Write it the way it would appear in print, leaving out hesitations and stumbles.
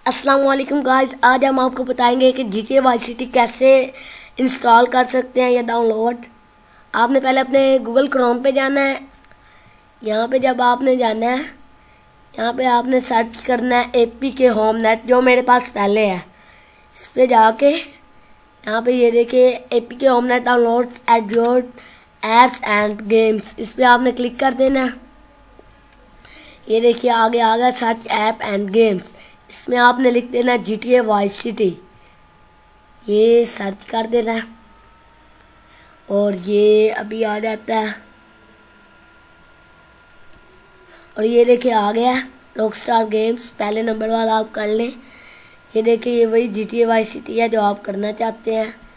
अस्सलाम वालेकुम गाइस, आज हम आपको बताएंगे कि GTA वाई सिटी कैसे इंस्टॉल कर सकते हैं या डाउनलोड। आपने पहले अपने गूगल क्रोम पे जाना है। यहाँ पे जब आपने जाना है, यहाँ पे आपने सर्च करना है APK होम नेट, जो मेरे पास पहले है। इस पे जाके यहाँ पे ये देखिए APK home net download Android apps and games, इस पे आपने क्लिक कर देना है। ये देखिए आगे आ गया सर्च ऐप एंड गेम्स, इसमें आपने लिख देना GTA वाई सिटी, ये सर्च कर देना है और ये अभी आ जाता है। और ये देखिए आ गया रॉकस्टार गेम्स, पहले नंबर वाला आप कर लें। ये देखिए ये वही GTA वाई सिटी है जो आप करना चाहते हैं।